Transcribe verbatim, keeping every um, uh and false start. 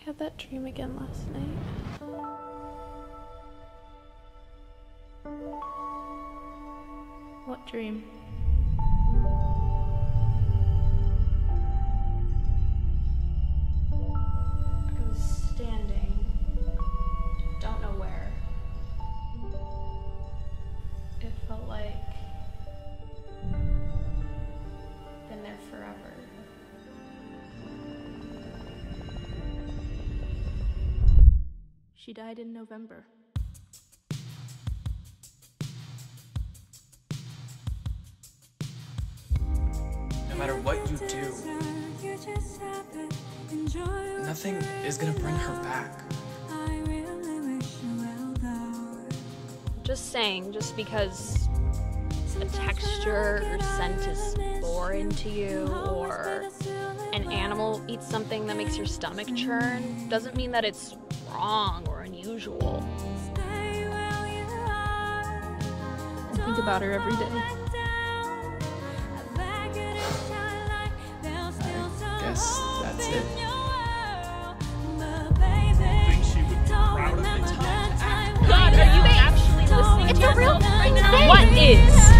I had that dream again last night. What dream? I was standing, don't know where. It felt like been there forever. She died in November. No matter what you do, nothing is gonna bring her back. Just saying, just because a texture or scent is foreign to you, or an animal eats something that makes your stomach churn, doesn't mean that it's wrong or unusual. I think about her every day. I guess that's it. Think she would be proud of the time to act. God, are you actually listening It's to for real yourself right now. What is?